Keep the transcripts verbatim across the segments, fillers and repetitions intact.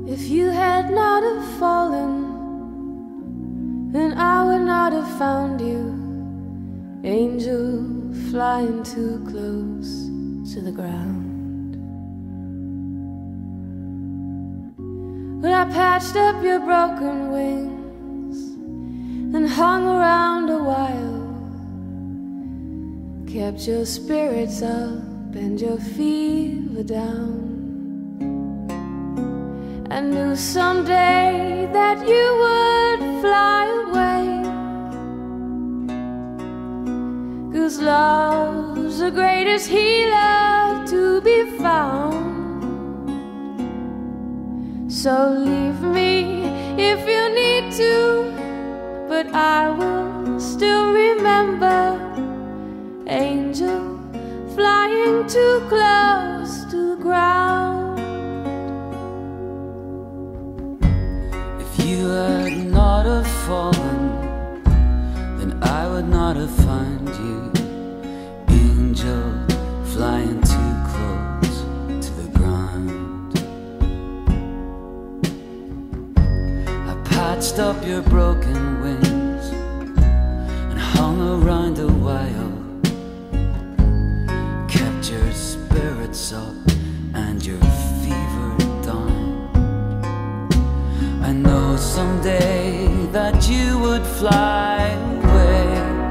If you had not have fallen, then I would not have found you. Angel flying too close to the ground. But I patched up your broken wings and hung around a while, kept your spirits up and your fever down. I knew someday that you would fly away, 'cause love's the greatest healer to be found. So leave me if you need to, but I will still remember. Angel flying too close to the ground. If you had not have fallen, then I would not have found you. Angel flying too close to the ground. I patched up your broken wings and hung around a while, kept your spirits up and your fever down. I know someday that you would fly away,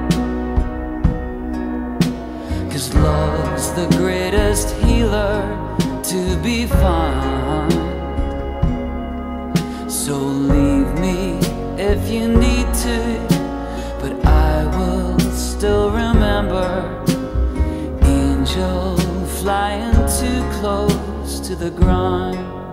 'cause love's the greatest healer to be found. So leave me if you need to, but I will still remember. Angel flying too close to the ground.